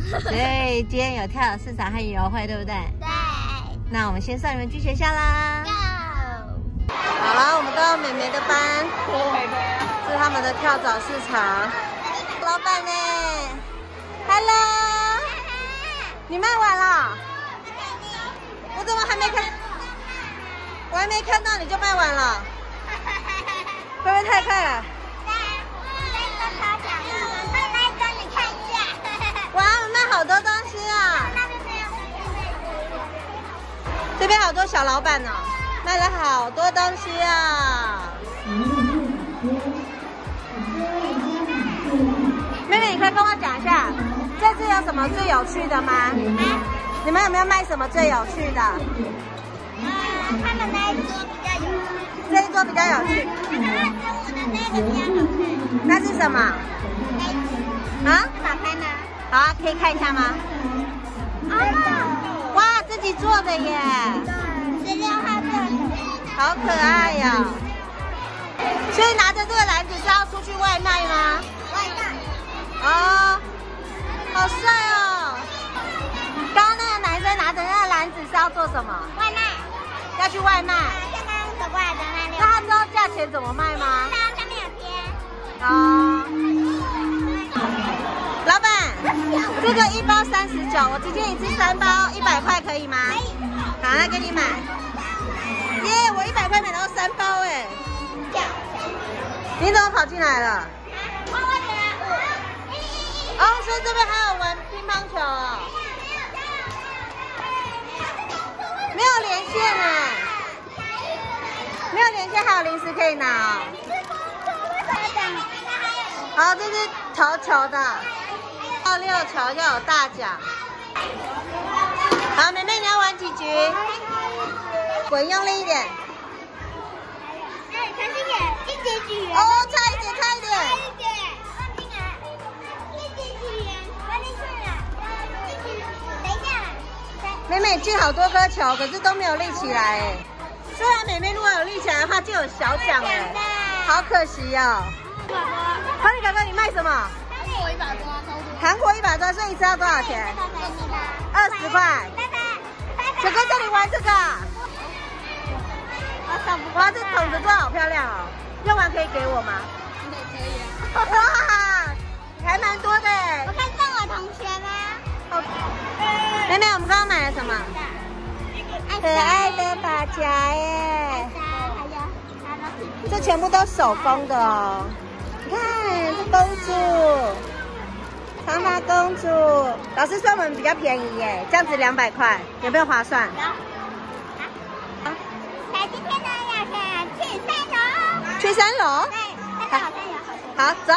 所以今天有跳蚤市场和游会，对不对？ 对。 那我们先送你们去学校啦。 Go。 好了，我们到美美的班，是他们的跳蚤市场。老板呢 ？Hello， 你卖完了？我怎么还没看？我还没看到你就卖完了，会不会太快了？哇，卖好多东西啊！这边好多小老板呢、哦，卖了好多东西啊！妹妹，你可以跟我讲一下，这次有什么最有趣的吗？你们有没有卖什么最有趣的？ 他们那一桌比较有趣。 这一桌比较有趣。那是什么？啊？ 打开吗？ 好啊，可以看一下吗？ 哦。 哇，自己做的耶 16号做的。 好可爱呀、哦！所以拿着这个篮子是要出去外卖吗？ 外卖。 哦，好帅哦！刚刚那个男生拿着那个篮子是要做什么？ 外卖。 要去外卖。 像刚刚走过来的那那他知道价钱怎么卖吗？ 它上面有贴。 哦。老板，这个1包39，我今天一次3包100块可以吗？ 可以。 好，那给你买。耶，我100块买到3包哎！你怎么跑进来了？哦，所以这边还有玩乒乓球哦。没有连线哎，没有连线，还有零食可以拿哦。好，这是投球的，要6球要有大奖。好，妹妹你要玩几局？滚用力一点。 可是也1结局。 哦，差一点，差一点。妹妹进好多颗球，可是都没有立起来哎。虽然妹妹如果有立起来的话，就有小奖哎，好可惜哦。好，你哥哥，你卖什么？韩国100多，所以一次要多少钱？20块。哥哥这里玩这个。哇，这桶子做好漂亮哦！用完可以给我吗？ 可以啊。 哇，还蛮多的哎。 我可以送我同学吗？ 妹妹，我们刚刚买了什么？可爱的发夹耶！这全部都手工的哦。你看，这公主，长发公主。老师说我们比较便宜耶，这样子200块，有没有划算？ 今天呢，要去3楼。 去3楼？ 对，3楼。 好，走。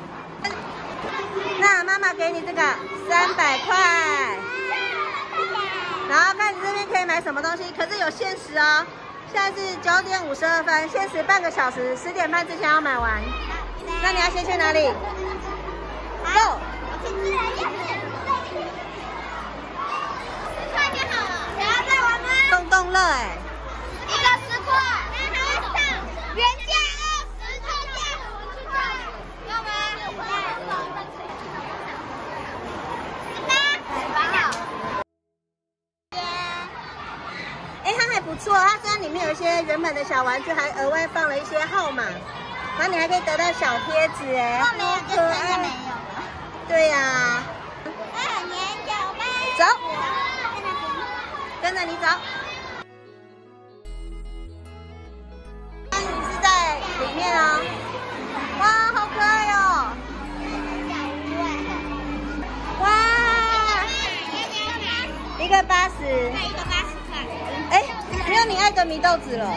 那妈妈给你这个300块。然后看你这边可以买什么东西，可是有限时哦。现在是9点52分，限时半个小时，10点半之前要买完。那你要先去哪里 ？Go！ 我去自然夜市。10块就好了，想要再玩吗？ 动动乐哎。 一个10块，然后还要上原价20，特价10块，要吗？ 哎，它还不错，它虽然里面有一些原本的小玩具，还额外放了一些号码，然后你还可以得到小贴纸哎，好可爱。对呀。 2年9班。 走。跟着你走。你是在里面哦。哇，好可爱哦。哇。一个80。 对，一个80块。 哎，没有你爱的米豆子了。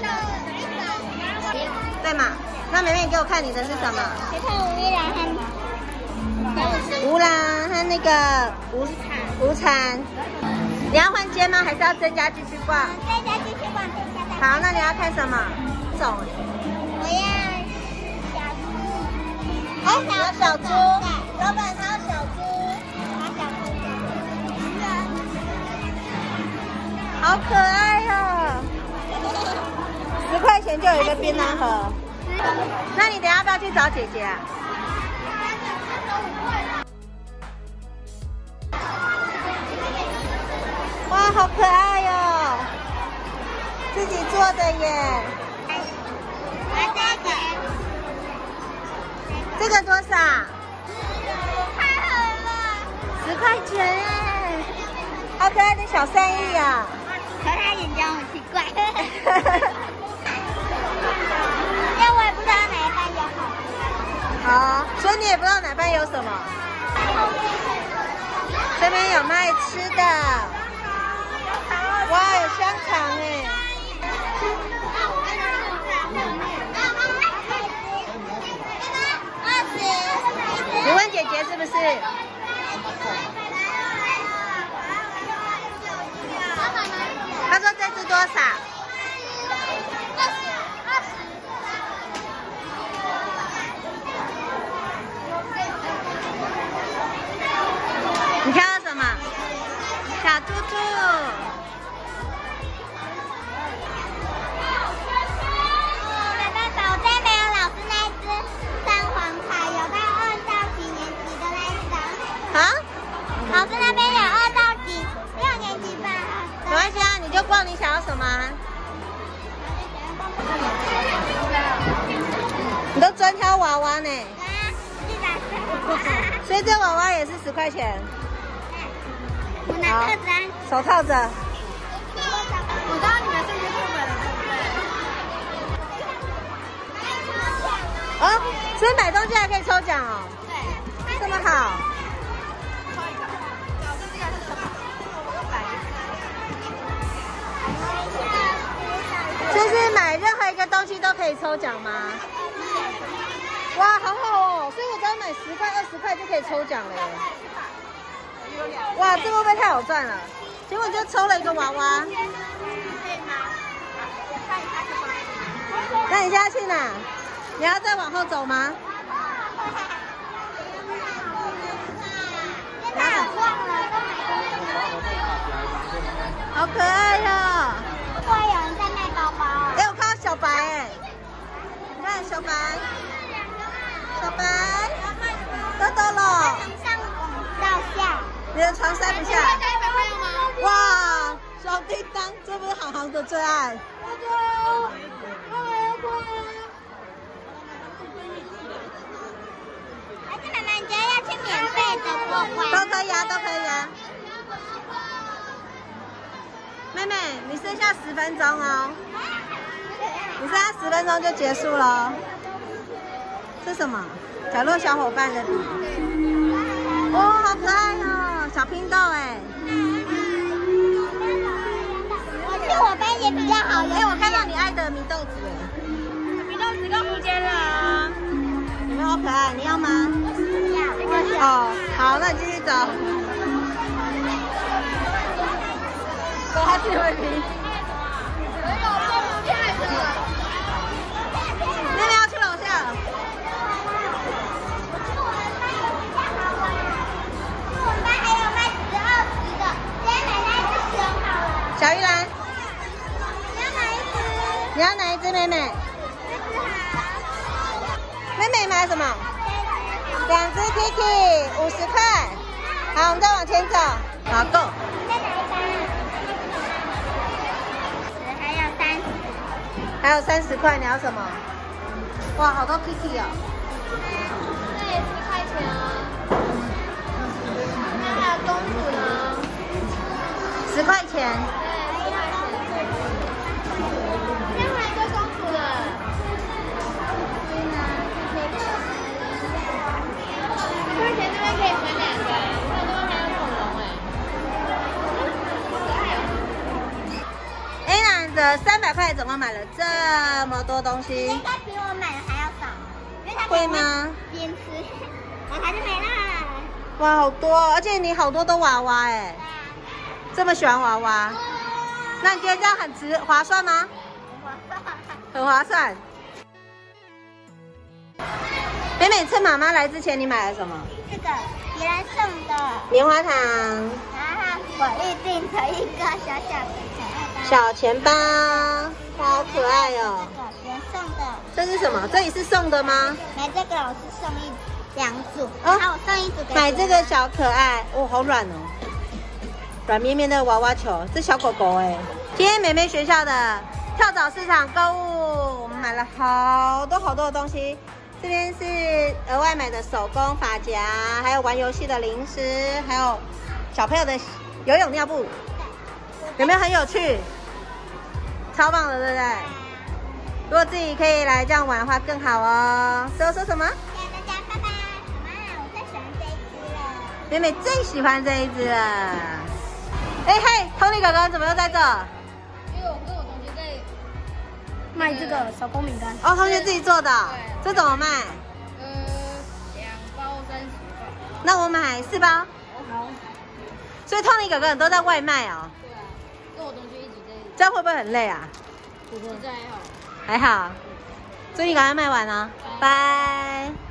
对嘛？那妹妹，你给我看你的是什么？ 你看无兰和那个无产。你要换间吗？还是要增加继续逛？ 增加继续逛，等一下再。 好，那你要看什么？走。 我要小猪。 哦，你要小猪。老板，他要小猪。好可爱哦！10块钱就有一个槟榔盒。那你等下要不要去找姐姐啊？ 哇，好可爱哟！自己做的耶。这个多少？10块钱哎，好可爱的小善意啊！ 可他眼睛很奇怪。因为我也不知道哪一班有好。 好，所以你也不知道哪班有什么。这边有卖吃的，哇，有香肠哎。你问姐姐是不是？她说这只多少？你挑了什么？小兔兔。 爸爸，保证没有老师那一只三黄卡，有到2到几年级的那一张。 啊？ 老师那边有2到6年级吧。 没关系啊，你就逛你想要什么啊。你都专挑娃娃呢。所以这娃娃也是10块钱。 我拿这张。 手套着。 我知道你们这些课本了， 对不对？哦，所以买东西还可以抽奖哦。 对。 这么好。就是买任何一个东西都可以抽奖吗？哇，好好哦！所以我只要买10块、20块就可以抽奖了耶。哇，这会不会太好赚了？结果就抽了一个娃娃。那你现在去哪？你要再往后走吗？好可爱哟！ 会有人在卖包包。 哎，我看到小白哎，你看小白，小白，豆豆了。 从上到下。 你的床塞不下。哇，小叮当，这不是航航的最爱。 还是妈妈，你觉得要去免费的过关？ 都可以啊，都可以啊。妹妹，你剩下10分钟哦。你剩下10分钟就结束了。这是什么？角落小伙伴的笔。哦，好可爱哦，小拼豆哎。 我班也比较好用。 哎，我看到你爱的米豆子哎。米豆子又不见了啊。有没有好可爱？你要吗？要。哦，好，那你继续走。走，他自己会拼。妹妹要去楼下。 我们班还有卖10、20的，今天买那一只熊好了。 小玉兰， 你要哪一只？ 你要哪一只妹妹？妹妹买什么？2只 Kiki， 50块。好，我们再往前走。好，够。 在哪一班？还有30。 还有30块，你要什么？哇，好多 Kiki 哦。 这也10块钱啊。那还有公主呢 ？10块钱。 对，10块钱。另外一个公主的。10块钱这边可以买2个，这边还有恐龙哎。A 的300块总共买了这么多东西。 应该比我买的还要少，因为它会吗？ 边吃，然后它就没啦。 哇，好多，而且你好多都娃娃哎，这么喜欢娃娃，那你觉得这样很划算吗？很划算。美美，趁妈妈来之前，你买了什么？ 这个别人送的棉花糖， 然后我预定的一个小小的小钱包，哇，好可爱哦。 这个别人送的。 这是什么？这里是送的吗？ 买这个老师送2组，然后我送1组给买这个小可爱，哦，好软哦。 软绵绵的娃娃球，这小狗狗哎。今天妹妹学校的跳蚤市场购物，我们买了好多的东西。这边是额外买的手工发夹，还有玩游戏的零食，还有小朋友的游泳尿布，有没有很有趣？超棒的，对不对？如果自己可以来这样玩的话更好哦。最后说什么？ 谢谢大家，拜拜。妈，我最喜欢这一只了。 妹妹最喜欢这一只了。哎嘿，Tony 哥哥怎么又在这？ 因为我跟我同学在卖这个手工饼干。 哦，同学自己做的。 对。 这怎么卖？2 包30块。 那我买4包。 好。 所以 Tony 哥哥你都在外卖哦。 对啊，跟我同学一起在。 这样会不会很累啊？ 不会，这还好。 还好。祝你赶快卖完哦，拜。